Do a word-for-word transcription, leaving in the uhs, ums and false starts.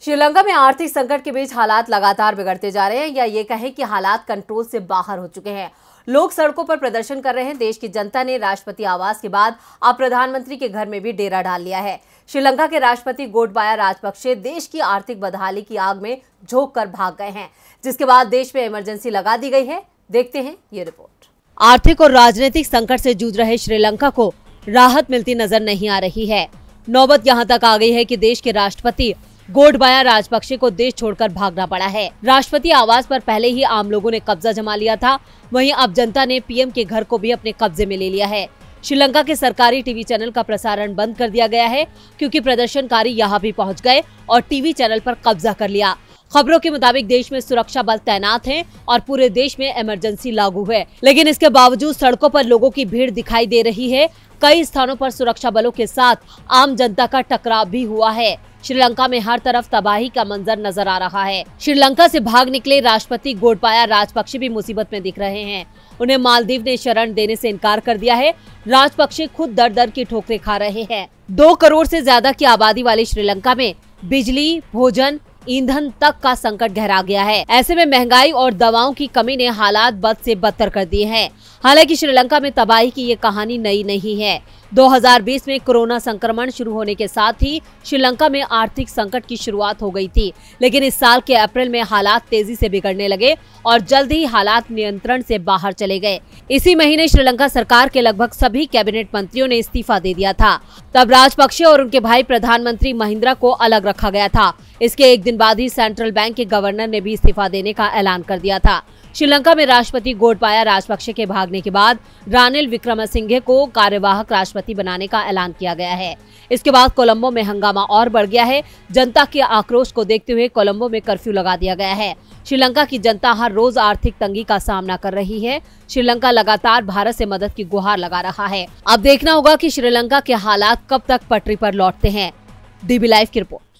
श्रीलंका में आर्थिक संकट के बीच हालात लगातार बिगड़ते जा रहे हैं, या ये कहें कि हालात कंट्रोल से बाहर हो चुके हैं। लोग सड़कों पर प्रदर्शन कर रहे हैं। देश की जनता ने राष्ट्रपति आवास के बाद अब प्रधानमंत्री के घर में भी डेरा डाल लिया है। श्रीलंका के राष्ट्रपति गोटबाया राजपक्षे देश की आर्थिक बदहाली की आग में झोंक कर भाग गए हैं, जिसके बाद देश में इमरजेंसी लगा दी गई है। देखते हैं ये रिपोर्ट। आर्थिक और राजनीतिक संकट से जूझ रहे श्रीलंका को राहत मिलती नजर नहीं आ रही है। नौबत यहाँ तक आ गई है कि देश के राष्ट्रपति गोटबाया राजपक्षे को देश छोड़कर भागना पड़ा है। राष्ट्रपति आवास पर पहले ही आम लोगों ने कब्जा जमा लिया था, वहीं अब जनता ने पीएम के घर को भी अपने कब्जे में ले लिया है। श्रीलंका के सरकारी टीवी चैनल का प्रसारण बंद कर दिया गया है, क्योंकि प्रदर्शनकारी यहाँ भी पहुँच गए और टीवी चैनल पर कब्जा कर लिया। खबरों के मुताबिक देश में सुरक्षा बल तैनात हैं और पूरे देश में इमरजेंसी लागू है, लेकिन इसके बावजूद सड़कों पर लोगों की भीड़ दिखाई दे रही है। कई स्थानों पर सुरक्षा बलों के साथ आम जनता का टकराव भी हुआ है। श्रीलंका में हर तरफ तबाही का मंजर नजर आ रहा है। श्रीलंका से भाग निकले राष्ट्रपति गोटबाया राजपक्षे भी मुसीबत में दिख रहे हैं। उन्हें मालदीव ने शरण देने से इनकार कर दिया है। राजपक्षे खुद दर दर की ठोकरें खा रहे हैं। दो करोड़ से ज्यादा की आबादी वाले श्रीलंका में बिजली, भोजन, ईंधन तक का संकट गहरा गया है। ऐसे में महंगाई और दवाओं की कमी ने हालात बद से बदतर कर दिए हैं। हालांकि श्रीलंका में तबाही की ये कहानी नई नहीं है। दो हज़ार बीस में कोरोना संक्रमण शुरू होने के साथ ही श्रीलंका में आर्थिक संकट की शुरुआत हो गई थी, लेकिन इस साल के अप्रैल में हालात तेजी से बिगड़ने लगे और जल्द ही हालात नियंत्रण से बाहर चले गए। इसी महीने श्रीलंका सरकार के लगभग सभी कैबिनेट मंत्रियों ने इस्तीफा दे दिया था। तब राजपक्षे और उनके भाई प्रधानमंत्री महिंद्रा को अलग रखा गया था। इसके एक दिन बाद ही सेंट्रल बैंक के गवर्नर ने भी इस्तीफा देने का ऐलान कर दिया था। श्रीलंका में राष्ट्रपति गोटबाया राजपक्षे के भागने के बाद रानिल विक्रमसिंघे को कार्यवाहक राष्ट्रपति बनाने का ऐलान किया गया है। इसके बाद कोलंबो में हंगामा और बढ़ गया है। जनता के आक्रोश को देखते हुए कोलंबो में कर्फ्यू लगा दिया गया है। श्रीलंका की जनता हर रोज आर्थिक तंगी का सामना कर रही है। श्रीलंका लगातार भारत से मदद की गुहार लगा रहा है। अब देखना होगा कि श्रीलंका के हालात कब तक पटरी पर लौटते हैं। डीबी लाइव की रिपोर्ट।